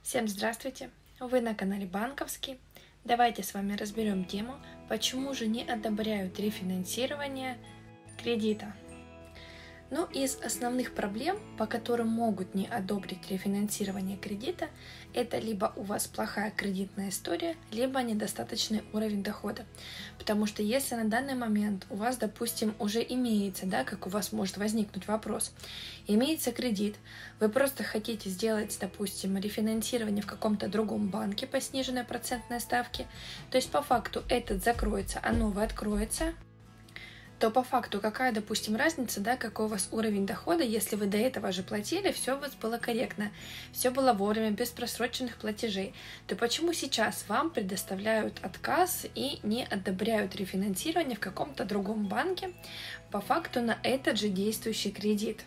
Всем здравствуйте! Вы на канале Банковский. Давайте с вами разберем тему, почему же не одобряют рефинансирование кредита. Из основных проблем, по которым могут не одобрить рефинансирование кредита, это либо у вас плохая кредитная история, либо недостаточный уровень дохода. Потому что если на данный момент у вас, допустим, уже имеется, как у вас может возникнуть вопрос, имеется кредит, вы просто хотите сделать, допустим, рефинансирование в каком-то другом банке по сниженной процентной ставке, то есть по факту этот закроется, а новый откроется, то по факту какая, допустим, разница, какой у вас уровень дохода, если вы до этого же платили, все у вас было корректно, все было вовремя, без просроченных платежей, то почему сейчас вам предоставляют отказ и не одобряют рефинансирование в каком-то другом банке по факту на этот же действующий кредит?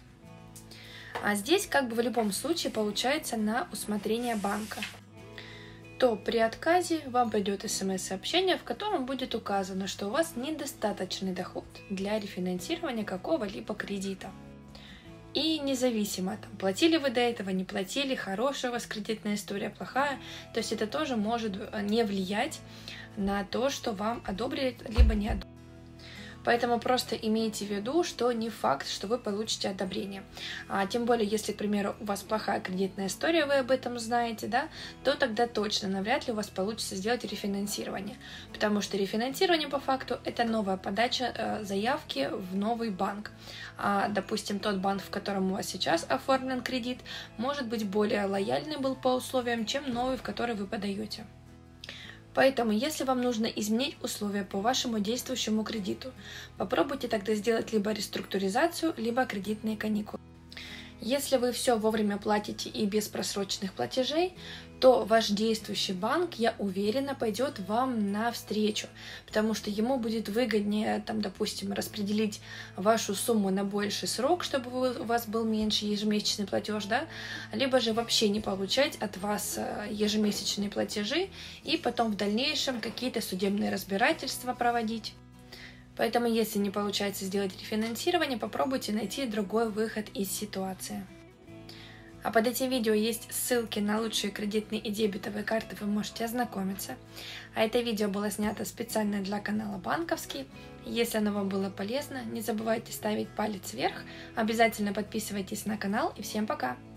А здесь в любом случае получается на усмотрение банка. То при отказе вам придет смс-сообщение, в котором будет указано, что у вас недостаточный доход для рефинансирования какого-либо кредита. И независимо, платили вы до этого, не платили, хорошая у вас кредитная история, плохая, то есть это тоже может не влиять на то, что вам одобрят, либо не одобрят. Поэтому просто имейте в виду, что не факт, что вы получите одобрение. Тем более, если, к примеру, у вас плохая кредитная история, вы об этом знаете, то тогда точно навряд ли у вас получится сделать рефинансирование. Потому что рефинансирование по факту это новая подача заявки в новый банк. Допустим, тот банк, в котором у вас сейчас оформлен кредит, может быть более лояльный был по условиям, чем новый, в который вы подаете. Поэтому, если вам нужно изменить условия по вашему действующему кредиту, попробуйте тогда сделать либо реструктуризацию, либо кредитные каникулы. Если вы все вовремя платите и без просроченных платежей, то ваш действующий банк, я уверена, пойдет вам навстречу, потому что ему будет выгоднее, допустим, распределить вашу сумму на больший срок, чтобы у вас был меньше ежемесячный платеж, либо же вообще не получать от вас ежемесячные платежи и потом в дальнейшем какие-то судебные разбирательства проводить. Поэтому, если не получается сделать рефинансирование, попробуйте найти другой выход из ситуации. А под этим видео есть ссылки на лучшие кредитные и дебетовые карты, вы можете ознакомиться. А это видео было снято специально для канала Банковский. Если оно вам было полезно, не забывайте ставить палец вверх, обязательно подписывайтесь на канал и всем пока!